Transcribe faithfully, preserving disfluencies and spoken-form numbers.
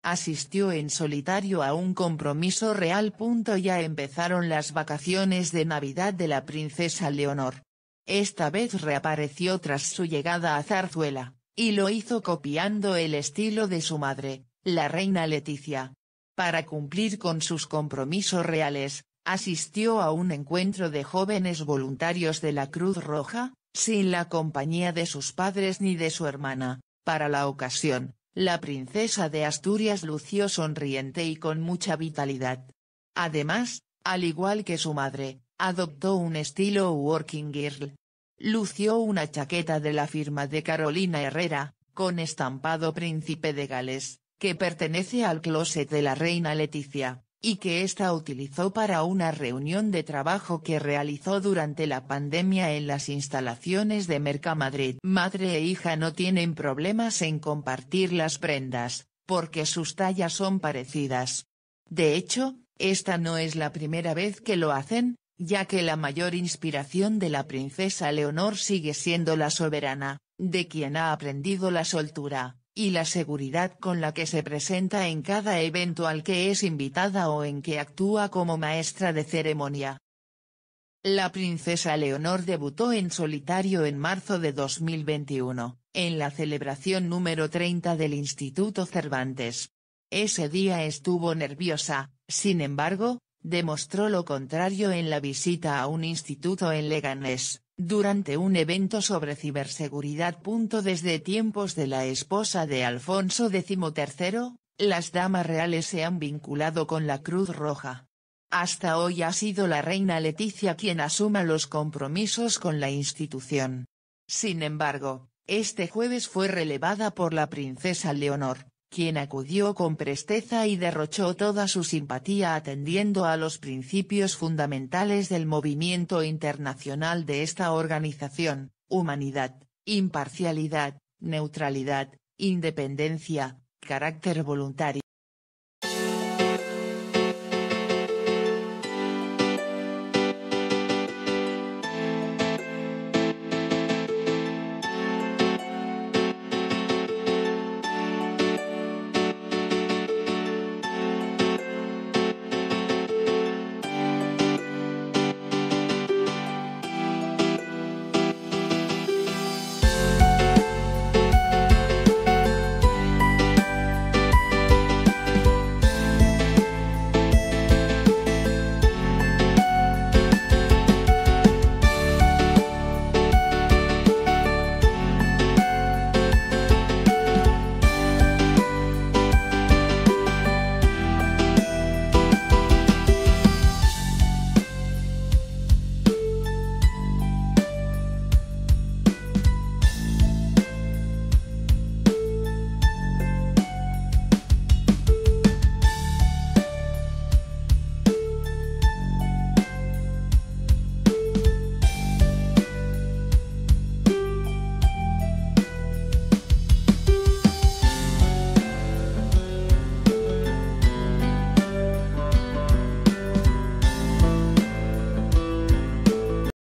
asistió en solitario a un compromiso real. Ya empezaron las vacaciones de Navidad de la princesa Leonor. Esta vez reapareció tras su llegada a Zarzuela, y lo hizo copiando el estilo de su madre, la reina Letizia. Para cumplir con sus compromisos reales, asistió a un encuentro de jóvenes voluntarios de la Cruz Roja, sin la compañía de sus padres ni de su hermana. Para la ocasión, la princesa de Asturias lució sonriente y con mucha vitalidad. Además, al igual que su madre, adoptó un estilo working girl. Lució una chaqueta de la firma de Carolina Herrera, con estampado Príncipe de Gales, que pertenece al closet de la reina Letizia, y que ésta utilizó para una reunión de trabajo que realizó durante la pandemia en las instalaciones de Mercamadrid. Madre e hija no tienen problemas en compartir las prendas, porque sus tallas son parecidas. De hecho, esta no es la primera vez que lo hacen, ya que la mayor inspiración de la princesa Leonor sigue siendo la soberana, de quien ha aprendido la soltura y la seguridad con la que se presenta en cada evento al que es invitada o en que actúa como maestra de ceremonia. La princesa Leonor debutó en solitario en marzo de dos mil veintiuno, en la celebración número treinta del Instituto Cervantes. Ese día estuvo nerviosa, sin embargo, demostró lo contrario en la visita a un instituto en Leganés, durante un evento sobre ciberseguridad. Desde tiempos de la esposa de Alfonso decimotercero, las damas reales se han vinculado con la Cruz Roja. Hasta hoy ha sido la reina Letizia quien asuma los compromisos con la institución. Sin embargo, este jueves fue relevada por la princesa Leonor, quien acudió con presteza y derrochó toda su simpatía atendiendo a los principios fundamentales del movimiento internacional de esta organización: humanidad, imparcialidad, neutralidad, independencia, carácter voluntario.